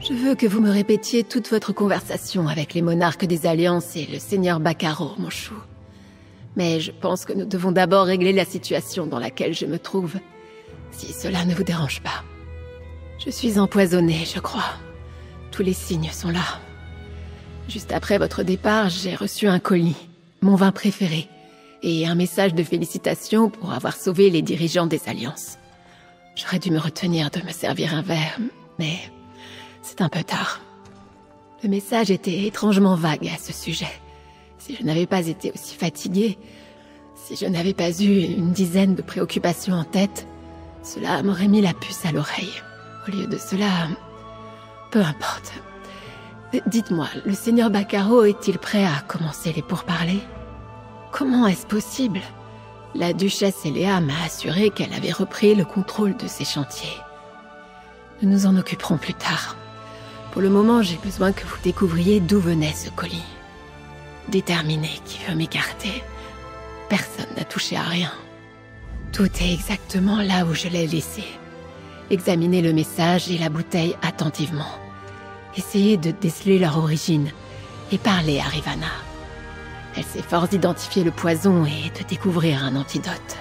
Je veux que vous me répétiez toute votre conversation avec les monarques des Alliances et le seigneur Bacaro, mon chou. Mais je pense que nous devons d'abord régler la situation dans laquelle je me trouve, si cela ne vous dérange pas. Je suis empoisonnée, je crois. Tous les signes sont là. Juste après votre départ, j'ai reçu un colis, mon vin préféré, et un message de félicitations pour avoir sauvé les dirigeants des Alliances. J'aurais dû me retenir de me servir un verre, mais c'est un peu tard. Le message était étrangement vague à ce sujet. Si je n'avais pas été aussi fatiguée, si je n'avais pas eu une dizaine de préoccupations en tête, cela m'aurait mis la puce à l'oreille. Au lieu de cela, peu importe. Dites-moi, le seigneur Bacaro est-il prêt à commencer les pourparlers? Comment est-ce possible? La duchesse Eléa m'a assuré qu'elle avait repris le contrôle de ses chantiers. Nous nous en occuperons plus tard. Pour le moment, j'ai besoin que vous découvriez d'où venait ce colis. Déterminé qui veut m'écarter. Personne n'a touché à rien. Tout est exactement là où je l'ai laissé. Examinez le message et la bouteille attentivement. Essayez de déceler leur origine et parlez à Rivana. Elle s'efforce d'identifier le poison et de découvrir un antidote.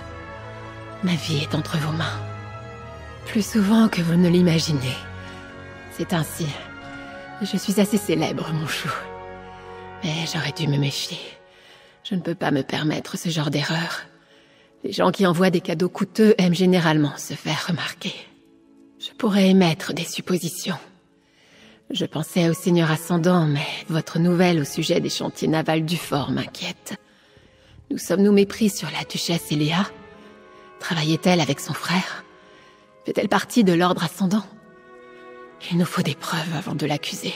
Ma vie est entre vos mains. Plus souvent que vous ne l'imaginez. C'est ainsi. Je suis assez célèbre, mon chou. Mais j'aurais dû me méfier. Je ne peux pas me permettre ce genre d'erreur. Les gens qui envoient des cadeaux coûteux aiment généralement se faire remarquer. Je pourrais émettre des suppositions. Je pensais au Seigneur Ascendant, mais votre nouvelle au sujet des chantiers navals du fort m'inquiète. Nous sommes-nous mépris sur la duchesse Eléa? Travaillait-elle avec son frère? Fait-elle partie de l'ordre Ascendant? Il nous faut des preuves avant de l'accuser.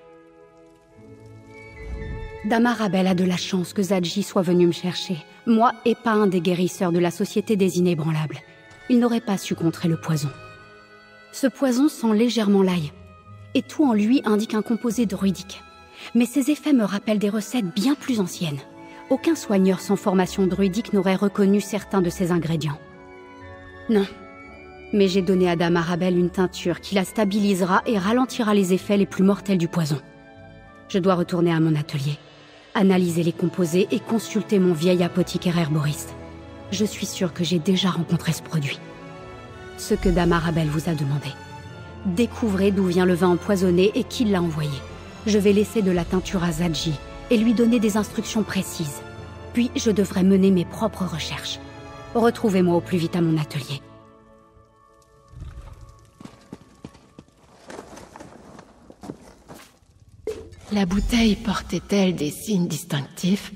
Dame Arabelle a de la chance que Zadji soit venu me chercher. Moi et pas un des guérisseurs de la Société des Inébranlables. Il n'aurait pas su contrer le poison. Ce poison sent légèrement l'ail. Et tout en lui indique un composé druidique. Mais ses effets me rappellent des recettes bien plus anciennes. Aucun soigneur sans formation druidique n'aurait reconnu certains de ces ingrédients. Non. Mais j'ai donné à Dame Arabelle une teinture qui la stabilisera et ralentira les effets les plus mortels du poison. Je dois retourner à mon atelier, analyser les composés et consulter mon vieil apothicaire herboriste. Je suis sûre que j'ai déjà rencontré ce produit. Ce que Dame Arabelle vous a demandé. Découvrez d'où vient le vin empoisonné et qui l'a envoyé. Je vais laisser de la teinture à Zadji et lui donner des instructions précises. Puis je devrais mener mes propres recherches. Retrouvez-moi au plus vite à mon atelier. La bouteille portait-elle des signes distinctifs?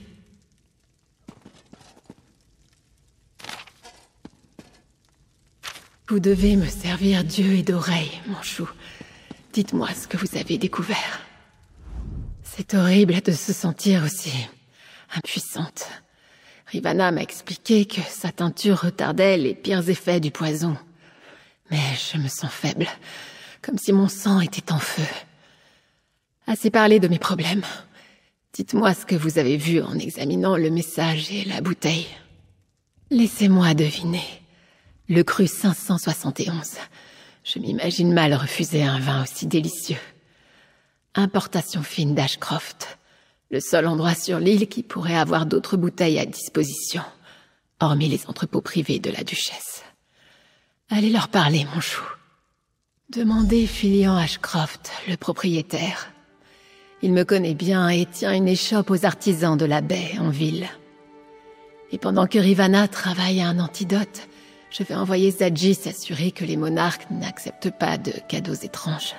Vous devez me servir d'yeux et d'oreilles, mon chou. Dites-moi ce que vous avez découvert. C'est horrible de se sentir aussi impuissante. Rivana m'a expliqué que sa teinture retardait les pires effets du poison. Mais je me sens faible, comme si mon sang était en feu. Assez parlé de mes problèmes. Dites-moi ce que vous avez vu en examinant le message et la bouteille. Laissez-moi deviner. Le cru 571. Je m'imagine mal refuser un vin aussi délicieux. Importation fine d'Ashcroft. Le seul endroit sur l'île qui pourrait avoir d'autres bouteilles à disposition, hormis les entrepôts privés de la duchesse. Allez leur parler, mon chou. Demandez Filian Ashcroft, le propriétaire. Il me connaît bien et tient une échoppe aux artisans de la baie en ville. Et pendant que Rivana travaille à un antidote, je vais envoyer Zadji s'assurer que les monarques n'acceptent pas de cadeaux étranges.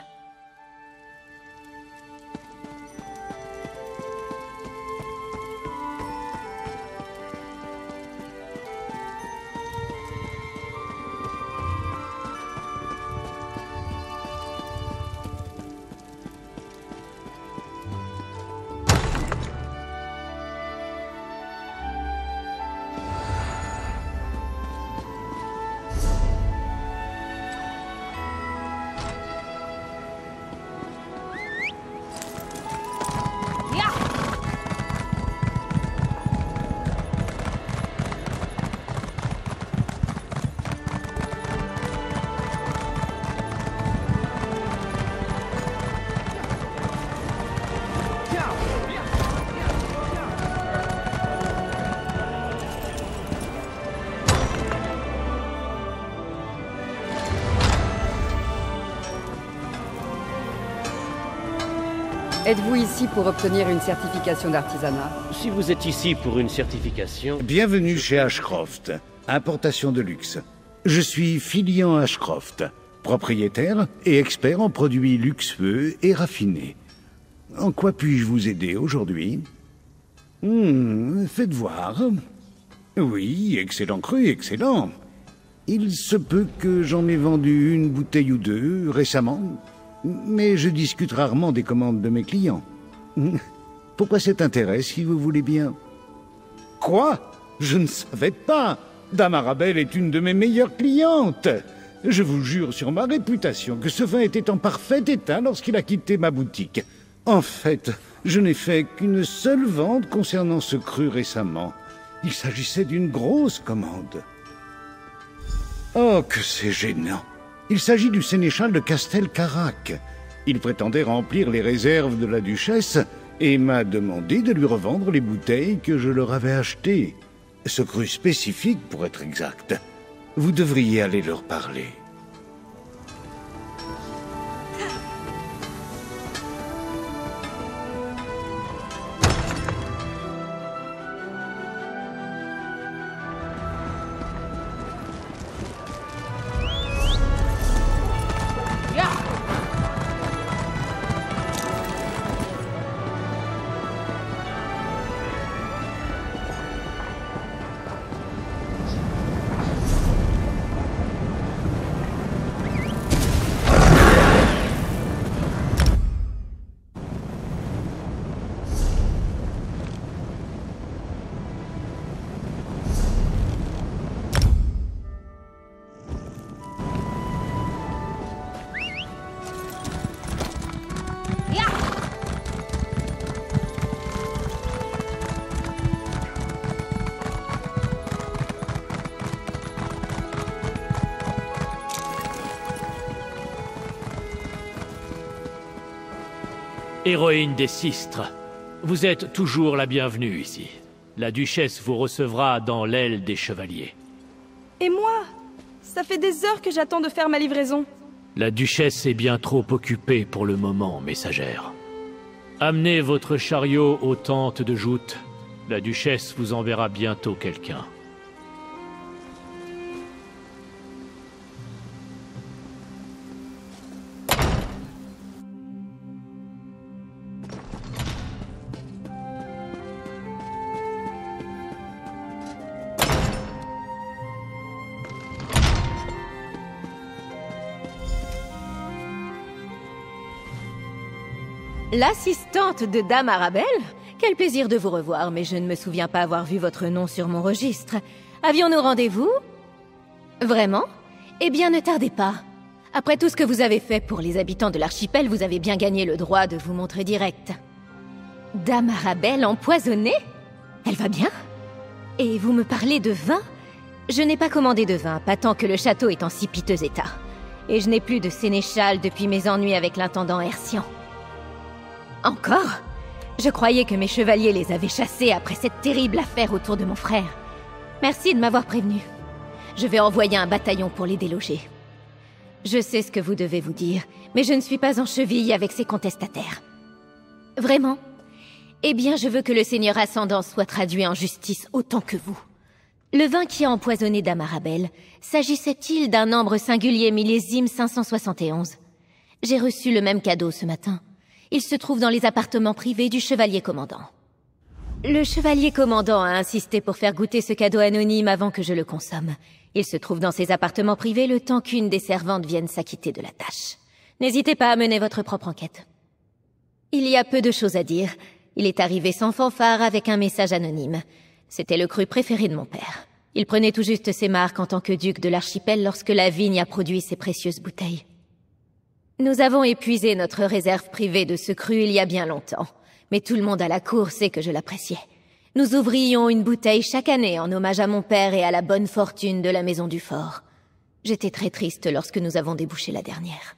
Êtes-vous ici pour obtenir une certification d'artisanat? Si vous êtes ici pour une certification... Bienvenue chez Ashcroft, importation de luxe. Je suis Filian Ashcroft, propriétaire et expert en produits luxueux et raffinés. En quoi puis-je vous aider aujourd'hui? Faites voir. Oui, excellent cru, excellent. Il se peut que j'en ai vendu une bouteille ou deux récemment, mais je discute rarement des commandes de mes clients. Pourquoi cet intérêt, si vous voulez bien? Quoi? Je ne savais pas. Dame Arabelle est une de mes meilleures clientes. Je vous jure sur ma réputation que ce vin était en parfait état lorsqu'il a quitté ma boutique. En fait, je n'ai fait qu'une seule vente concernant ce cru récemment. Il s'agissait d'une grosse commande. Oh, que c'est gênant. Il s'agit du sénéchal de Castelcarac. Il prétendait remplir les réserves de la duchesse et m'a demandé de lui revendre les bouteilles que je leur avais achetées. Ce cru spécifique, pour être exact. Vous devriez aller leur parler. Héroïne des Sistres, vous êtes toujours la bienvenue ici. La duchesse vous recevra dans l'aile des chevaliers. Et moi? Ça fait des heures que j'attends de faire ma livraison. La duchesse est bien trop occupée pour le moment, messagère. Amenez votre chariot aux tentes de joute. La duchesse vous enverra bientôt quelqu'un. L'assistante de Dame Arabelle? Quel plaisir de vous revoir, mais je ne me souviens pas avoir vu votre nom sur mon registre. Avions-nous rendez-vous? Vraiment? Eh bien, ne tardez pas. Après tout ce que vous avez fait pour les habitants de l'archipel, vous avez bien gagné le droit de vous montrer direct. Dame Arabelle empoisonnée? Elle va bien? Et vous me parlez de vin? Je n'ai pas commandé de vin, pas tant que le château est en si piteux état. Et je n'ai plus de sénéchal depuis mes ennuis avec l'intendant Hercian. Encore? Je croyais que mes chevaliers les avaient chassés après cette terrible affaire autour de mon frère. Merci de m'avoir prévenu. Je vais envoyer un bataillon pour les déloger. Je sais ce que vous devez vous dire, mais je ne suis pas en cheville avec ces contestataires. Vraiment? Eh bien, je veux que le seigneur ascendant soit traduit en justice autant que vous. Le vin qui a empoisonné Dame Arabelle, s'agissait-il d'un ambre singulier millésime 571? J'ai reçu le même cadeau ce matin. Il se trouve dans les appartements privés du chevalier commandant. Le chevalier commandant a insisté pour faire goûter ce cadeau anonyme avant que je le consomme. Il se trouve dans ses appartements privés le temps qu'une des servantes vienne s'acquitter de la tâche. N'hésitez pas à mener votre propre enquête. Il y a peu de choses à dire. Il est arrivé sans fanfare avec un message anonyme. C'était le cru préféré de mon père. Il prenait tout juste ses marques en tant que duc de l'archipel lorsque la vigne a produit ses précieuses bouteilles. Nous avons épuisé notre réserve privée de ce cru il y a bien longtemps, mais tout le monde à la cour sait que je l'appréciais. Nous ouvrions une bouteille chaque année en hommage à mon père et à la bonne fortune de la maison du fort. J'étais très triste lorsque nous avons débouché la dernière.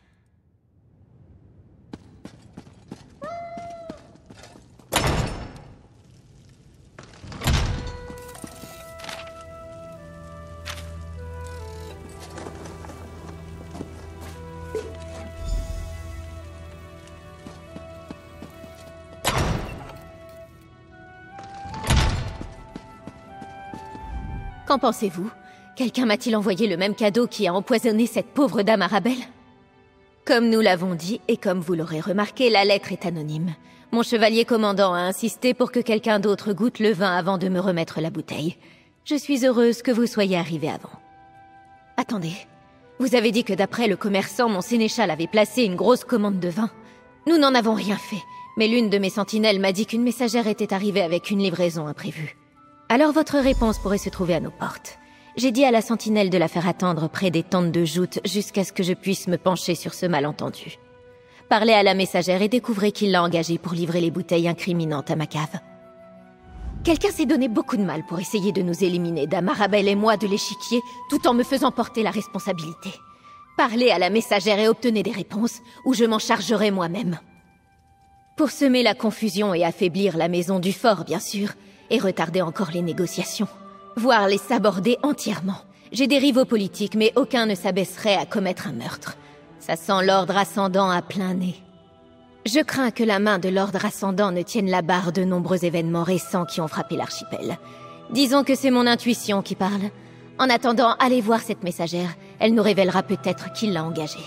Qu'en pensez-vous? Quelqu'un m'a-t-il envoyé le même cadeau qui a empoisonné cette pauvre dame Arabelle? Comme nous l'avons dit, et comme vous l'aurez remarqué, la lettre est anonyme. Mon chevalier commandant a insisté pour que quelqu'un d'autre goûte le vin avant de me remettre la bouteille. Je suis heureuse que vous soyez arrivé avant. Attendez, vous avez dit que d'après le commerçant, mon sénéchal avait placé une grosse commande de vin. Nous n'en avons rien fait, mais l'une de mes sentinelles m'a dit qu'une messagère était arrivée avec une livraison imprévue. Alors votre réponse pourrait se trouver à nos portes. J'ai dit à la sentinelle de la faire attendre près des tentes de joutes jusqu'à ce que je puisse me pencher sur ce malentendu. Parlez à la messagère et découvrez qu'il l'a engagée pour livrer les bouteilles incriminantes à ma cave. Quelqu'un s'est donné beaucoup de mal pour essayer de nous éliminer, Dame Arabelle et moi, de l'échiquier, tout en me faisant porter la responsabilité. Parlez à la messagère et obtenez des réponses, ou je m'en chargerai moi-même. Pour semer la confusion et affaiblir la maison du fort, bien sûr, et retarder encore les négociations. Voire les saborder entièrement. J'ai des rivaux politiques, mais aucun ne s'abaisserait à commettre un meurtre. Ça sent l'ordre ascendant à plein nez. Je crains que la main de l'ordre ascendant ne tienne la barre de nombreux événements récents qui ont frappé l'archipel. Disons que c'est mon intuition qui parle. En attendant, allez voir cette messagère. Elle nous révélera peut-être qui l'a engagée.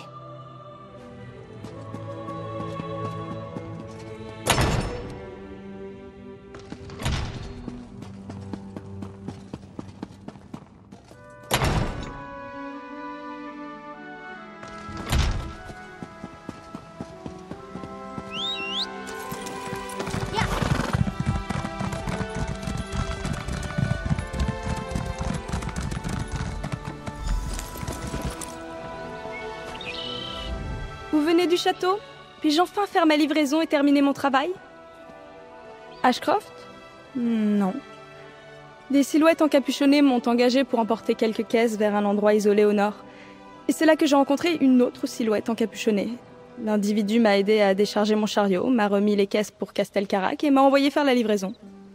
Vous venez du château? Puis-je enfin faire ma livraison et terminer mon travail? Ashcroft? Non. Des silhouettes encapuchonnées m'ont engagé pour emporter quelques caisses vers un endroit isolé au nord. Et c'est là que j'ai rencontré une autre silhouette encapuchonnée. L'individu m'a aidé à décharger mon chariot, m'a remis les caisses pour Castelcarac et m'a envoyé faire la livraison.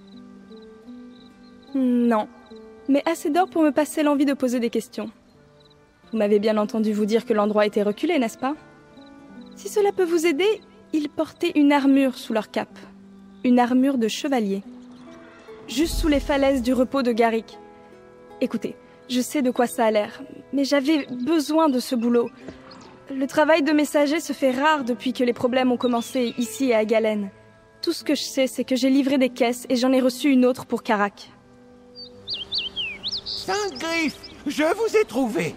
Non. Mais assez d'or pour me passer l'envie de poser des questions. Vous m'avez bien entendu vous dire que l'endroit était reculé, n'est-ce pas? Si cela peut vous aider, ils portaient une armure sous leur cape. Une armure de chevalier. Juste sous les falaises du repos de Garrick. Écoutez, je sais de quoi ça a l'air, mais j'avais besoin de ce boulot. Le travail de messager se fait rare depuis que les problèmes ont commencé ici et à Galen. Tout ce que je sais, c'est que j'ai livré des caisses et j'en ai reçu une autre pour Carac. Saint-Griff, je vous ai trouvé.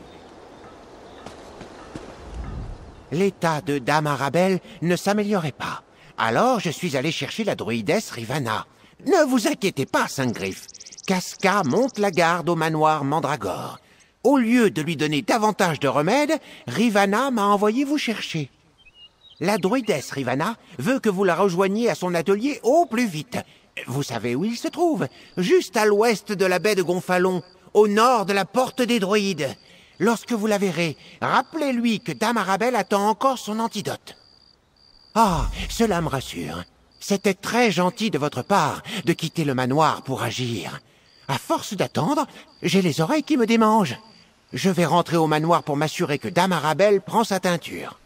L'état de Dame Arabelle ne s'améliorait pas. Alors je suis allé chercher la druidesse Rivana. Ne vous inquiétez pas, Saint-Griff. Casca monte la garde au manoir Mandragore. Au lieu de lui donner davantage de remèdes, Rivana m'a envoyé vous chercher. La druidesse Rivana veut que vous la rejoigniez à son atelier au plus vite. Vous savez où il se trouve? Juste à l'ouest de la baie de Gonfalon, au nord de la porte des druides. Lorsque vous la verrez, rappelez-lui que Dame Arabelle attend encore son antidote. Ah, cela me rassure. C'était très gentil de votre part de quitter le manoir pour agir. À force d'attendre, j'ai les oreilles qui me démangent. Je vais rentrer au manoir pour m'assurer que Dame Arabelle prend sa teinture.